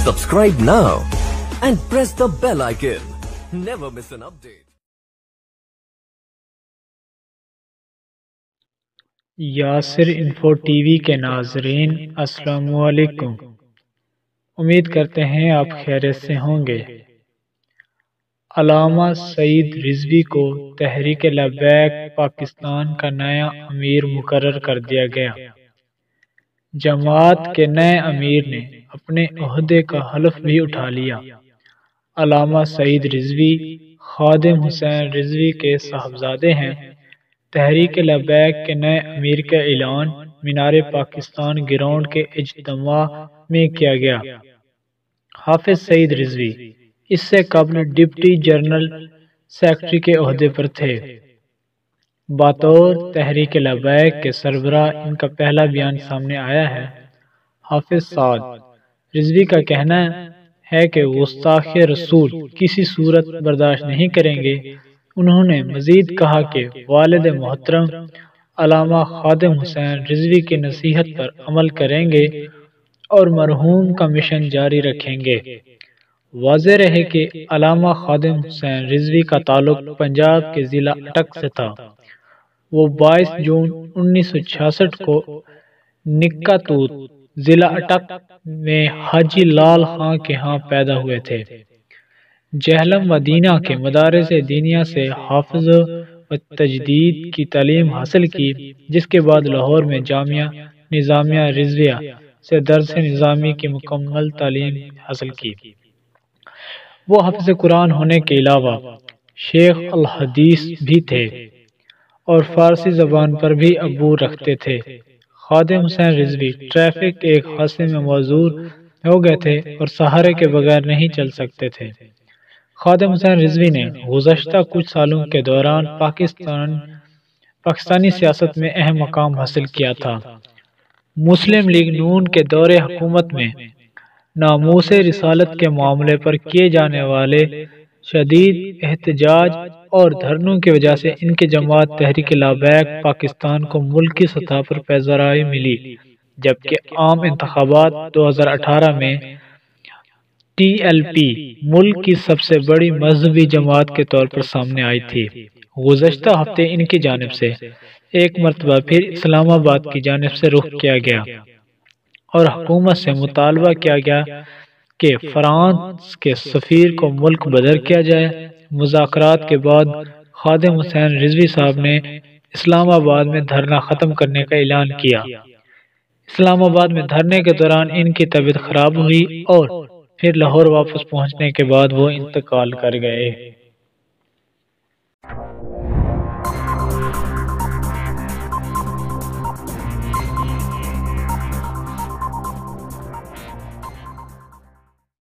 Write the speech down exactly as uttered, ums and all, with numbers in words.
Subscribe now and press the bell icon. Never miss an update. Yasir info TV کے ناظرین السلام علیکم۔ امید کرتے ہیں آپ خیریت سے ہوں گے۔ علامہ سعید رضوی کو تحریک لبیک پاکستان کا نیا امیر مقرر کر دیا گیا۔ جماعت کے نئے امیر نے اپنے عہدے کا حلف بھی اٹھا لیا۔ علامہ سعید رضوی خادم حسین رضوی کے صاحبزادے ہیں۔ تحریک لبیک کے نئے امیر کا اعلان مینار پاکستان گراؤنڈ کے اجتماع میں کیا گیا۔ حافظ سعید رضوی اس سے قبل ڈپٹی جنرل سیکرٹری کے عہدے پر تھے۔ بطور تحریک لبیک کے سربراہ ان کا پہلا بیان سامنے آیا ہے۔ حافظ سعد رضوی کا کہنا ہے کہ گستاخی رسول کسی صورت برداشت نہیں کریں گے۔ انہوں نے مزید کہا کہ والد محترم علامہ خادم حسین رضوی کی نصیحت پر عمل کریں گے اور مرحوم کا مشن جاری رکھیں گے۔ واضح رہے کہ علامہ خادم حسین رضوی کا تعلق پنجاب کے ضلع اٹک سے تھا۔ وہ بائیس جون انیس سو چھیاسٹھ کو نکا توت ضلع اٹک میں حاجی لال خان کے ہاں پیدا ہوئے تھے۔ جہلم مدینہ کے مدارس دینیہ سے حفظ و تجدید کی تعلیم حاصل کی، جس کے بعد لاہور میں جامعہ نظامیہ رضویہ سے درس نظامی کی مکمل تعلیم حاصل کی۔ وہ حافظ قرآن ہونے کے علاوہ شیخ الحدیث بھی تھے اور فارسی زبان پر بھی عبور رکھتے تھے۔ خادم حسین رضوی ٹریفک ایک حادثے میں معذور ہو گئے تھے اور سہارے کے بغیر نہیں چل سکتے تھے۔ خادم حسین رضوی نے گزشتہ کچھ سالوں کے دوران پاکستان پاکستانی سیاست میں اہم مقام حاصل کیا تھا۔ مسلم لیگ نون کے دور حکومت میں ناموس رسالت کے معاملے پر کیے جانے والے شدید احتجاج اور دھرنوں کی وجہ سے ان کی جماعت تحریک لبیک پاکستان کو ملکی سطح پر پذیرائی ملی، جبکہ عام انتخابات دو ہزار اٹھارہ میں ٹی ایل پی ملک کی سب سے بڑی مذہبی جماعت کے طور پر سامنے آئی تھی۔ گزشتہ ہفتے ان کی جانب سے ایک مرتبہ پھر اسلام آباد کی جانب سے رخ کیا گیا اور حکومت سے مطالبہ کیا گیا کہ فرانس کے سفیر کو ملک بدر کیا جائے۔ مذاکرات کے بعد خادم حسین رضوی صاحب نے اسلام آباد میں دھرنا ختم کرنے کا اعلان کیا۔ اسلام آباد میں دھرنے کے دوران ان کی طبیعت خراب ہوئی اور پھر لاہور واپس پہنچنے کے بعد وہ انتقال کر گئے۔